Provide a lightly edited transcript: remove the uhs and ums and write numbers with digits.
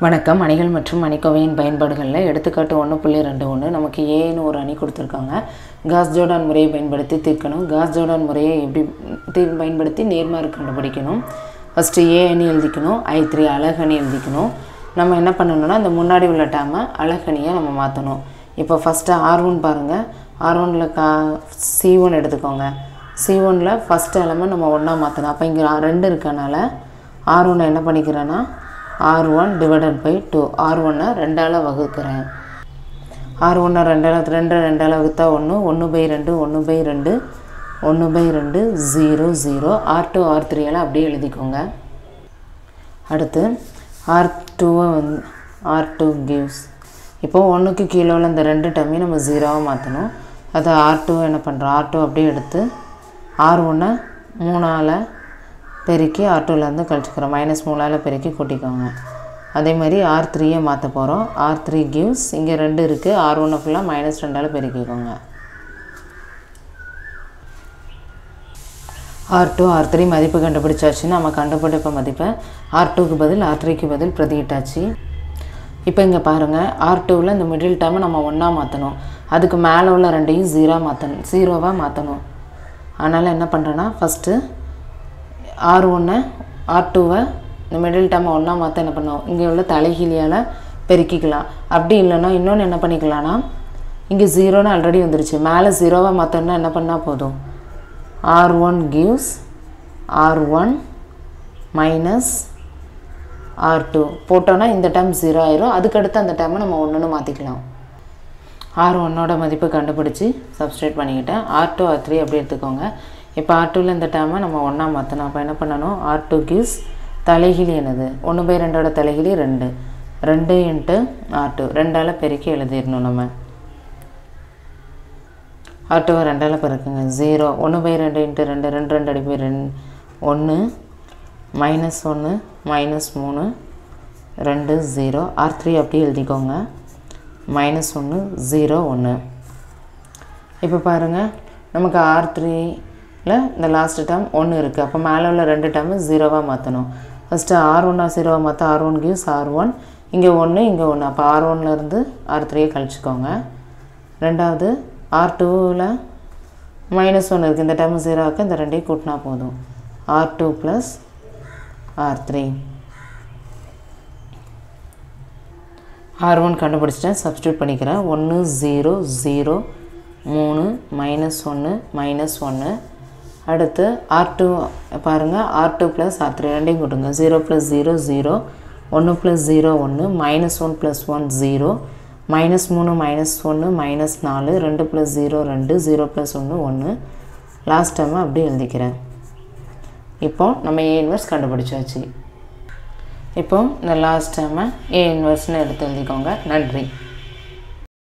வணக்கம். அணிகள் மற்றும் அணிக்கோவையின் பயன்பாடுகளில் எடுத்துக்காட்டு 1.21 நமக்கு ஏன்னு ஒரு அணி கொடுத்துருக்காங்க. காஸ் ஜோர்டான் முறையை பயன்படுத்தி தீர்க்கணும். காஸ் ஜோர்டான் முறையை எப்படி பயன்படுத்தி நேர்மாறு கண்டுபிடிக்கணும். ஃபஸ்ட்டு ஏ அணி எழுதிக்கணும், I3 அலகணி எழுதிக்கணும். நம்ம என்ன பண்ணணும்னா அந்த முன்னாடி உள்ள டேமை அலகணியை நம்ம மாற்றணும். இப்போ ஃபஸ்ட்டு R1 பாருங்கள். R1ல் C1 எடுத்துக்கோங்க. C1ல் ஃபஸ்ட்டு எலமெண்ட் நம்ம ஒன்றா மாற்றணும். அப்போ இங்கே 2 இருக்கனால R1 என்ன பண்ணிக்கிறேன்னா R1 divided by 2. R1 2ஆல் வகுக்கிறேன். R1 2ஆல் வகுத்தா 1, 1/2, 1/2, 1/2, 0, 0. R2 R3 அப்படியே எழுதிக்கோங்க. அடுத்து R2 R2 gives. இப்போது 1க்கு கீழே உள்ள இந்த 2 டேர்மையும் நம்ம 0வாக மாற்றணும். அதை R2 என்ன பண்ணுறோம், R2 அப்படியே எடுத்து R1 3ஆல் பெருக்கி R2லேருந்து கழிச்சுக்கிறோம். -3ஆல் பெருக்கி கூட்டிக்கோங்க. அதே மாதிரி R3 மாற்ற போகிறோம். R3 gives, இங்கே 2 இருக்குது. R1 ஃபுல்லாக -2ஆல் பெருக்கிக்கோங்க. R2 R3 மதிப்பு கண்டுபிடிச்சாச்சுன்னு நம்ம கண்டுபிடிப்ப மதிப்பை R2க்கு பதில் R3க்கு பதில் பிரதியிட்டாச்சு. இப்போ இங்கே பாருங்கள், R2வில் இந்த மிடில் டேர்மை நம்ம ஒன்றா மாற்றணும். அதுக்கு மேலே உள்ள 2ஐயும் 0வாக மாற்றணும். அதனால் என்ன பண்ணுறேன்னா ஃபஸ்ட்டு R1 R2வை இந்த மிடில் டேர்மை ஒன்றா மாற்ற என்ன பண்ணுவோம், இங்கே உள்ள தலைகீழியால் பெருக்கிக்கலாம். அப்படி இல்லைன்னா இன்னொன்று என்ன பண்ணிக்கலாம்னா, இங்கே 0ன்னு ஆல்ரெடி வந்துருச்சு, மேலே 0வாக மாற்றணுன்னா என்ன பண்ணால் போதும், R1 gives R1 minus R2 போட்டோன்னா இந்த டேர்ம் 0 ஆயிரும். அதுக்கடுத்து அந்த டேர்மை நம்ம ஒன்றுன்னு மாற்றிக்கலாம். R1ஓட மதிப்பு கண்டுபிடிச்சி சப்ஸ்டிட்யூட் பண்ணிக்கிட்டேன். R2 R3 அப்படி எடுத்துக்கோங்க. இப்போ R2வில் இந்த டேர்மை நம்ம ஒன்றா மாற்றணும். அப்போ என்ன பண்ணணும், R2 gives தலைகிழி என்னது, 1/2 தலைகிழி 2, 2 × R2 2ஆல் பெருக்கி எழுதிடணும். நம்ம R2வை 2ஆல் பெருக்குங்க, 0, 1/2 × 2, 2 2 அடிப்பை 2, 1, -1, -3, 2, 0. R3 அப்படியே எழுதிக்கோங்க, -1, 0, 1. இப்போ பாருங்கள், நமக்கு R3ல் இந்த லாஸ்ட் டேர்ம் 1 இருக்குது. அப்போ மேலே உள்ள 2 டேர்மு 0வாக மாற்றணும். ஃபஸ்ட்டு R1 0வாக மாற்ற R1 gives R1, இங்கே 1 இங்கே 1. அப்போ R1லேருந்து R3 கழிச்சிக்கோங்க. ரெண்டாவது R2வில் -1 இருக்குது. இந்த டேர்மு 0வாக்க இந்த 2ஐயும் கூட்டினா போதும், R2 + R3. R1 கண்டுபிடிச்சிட்டேன், சப்ஸ்டியூட் பண்ணிக்கிறேன். 1 0 0 3 -1 -1. அடுத்து R2 பாருங்கள், R2 + R3 2ஐயும் கூட்டுங்க. 0 + 0 0, 1 + 0 1, -1 + 1 0, -3 -1 -4, 2 + 0 2, 0 + 1 1. லாஸ்ட் டைம் அப்படியே எழுதிக்கிறேன். இப்போது நம்ம A இன்வெர்ஸ் கண்டுபிடிச்சாச்சு. இப்போது இந்த லாஸ்ட் டைமை A இன்வெர்ஸ்னு எடுத்து எழுதிக்கோங்க. நன்றி.